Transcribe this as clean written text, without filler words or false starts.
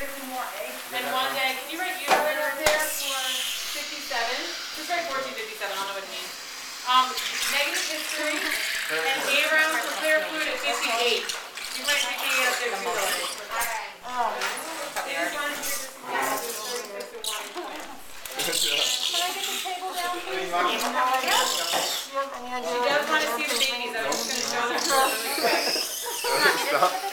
And one day, can you write you right up there for 57? Just write 1457, I don't know what it means. Negative history, and A round for clear food at 58. You might be getting up there too early. Oh. Can I get the table down, please? She does want to see the babies. I was just going to show them really quick.